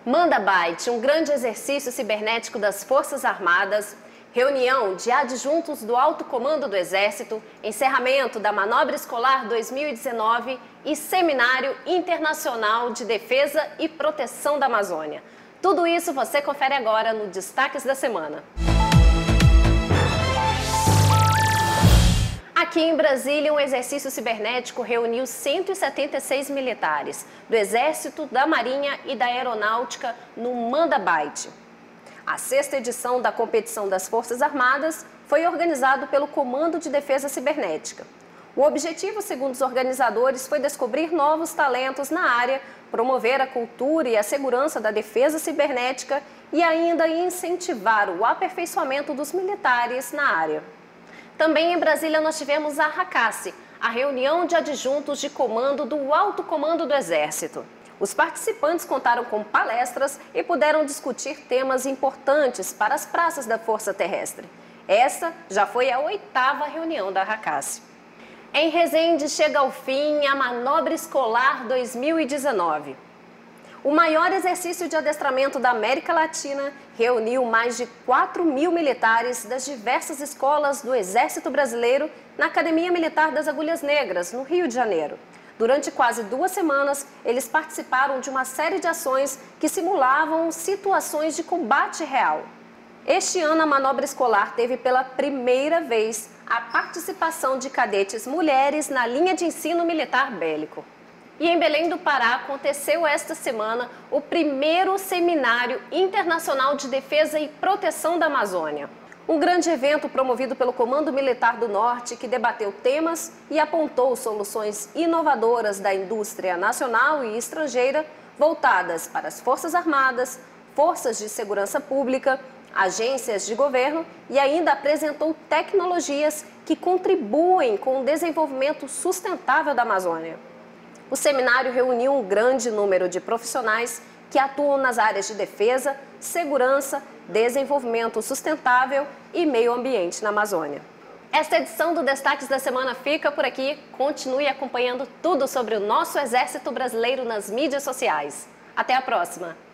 Manda Byte, um grande exercício cibernético das Forças Armadas, reunião de adjuntos do Alto Comando do Exército, encerramento da Manobra Escolar 2019 e Seminário Internacional de Defesa e Proteção da Amazônia. Tudo isso você confere agora no Destaques da Semana. Aqui em Brasília, um exercício cibernético reuniu 176 militares do Exército, da Marinha e da Aeronáutica no Manda Byte. A 6ª edição da competição das Forças Armadas foi organizado pelo Comando de Defesa Cibernética. O objetivo, segundo os organizadores, foi descobrir novos talentos na área, promover a cultura e a segurança da defesa cibernética e ainda incentivar o aperfeiçoamento dos militares na área. Também em Brasília nós tivemos a RACACE, a reunião de adjuntos de comando do Alto Comando do Exército. Os participantes contaram com palestras e puderam discutir temas importantes para as praças da Força Terrestre. Essa já foi a 8ª reunião da RACACE. Em Resende chega ao fim a Manobra Escolar 2019. O maior exercício de adestramento da América Latina reuniu mais de 4.000 militares das diversas escolas do Exército Brasileiro na Academia Militar das Agulhas Negras, no Rio de Janeiro. Durante quase 2 semanas, eles participaram de uma série de ações que simulavam situações de combate real. Este ano, a manobra escolar teve pela primeira vez a participação de cadetes mulheres na linha de ensino militar bélico. E em Belém do Pará aconteceu esta semana o primeiro Seminário Internacional de Defesa e Proteção da Amazônia. Um grande evento promovido pelo Comando Militar do Norte que debateu temas e apontou soluções inovadoras da indústria nacional e estrangeira voltadas para as Forças Armadas, Forças de Segurança Pública, agências de governo e ainda apresentou tecnologias que contribuem com o desenvolvimento sustentável da Amazônia. O seminário reuniu um grande número de profissionais que atuam nas áreas de defesa, segurança, desenvolvimento sustentável e meio ambiente na Amazônia. Esta edição do Destaques da Semana fica por aqui. Continue acompanhando tudo sobre o nosso Exército Brasileiro nas mídias sociais. Até a próxima!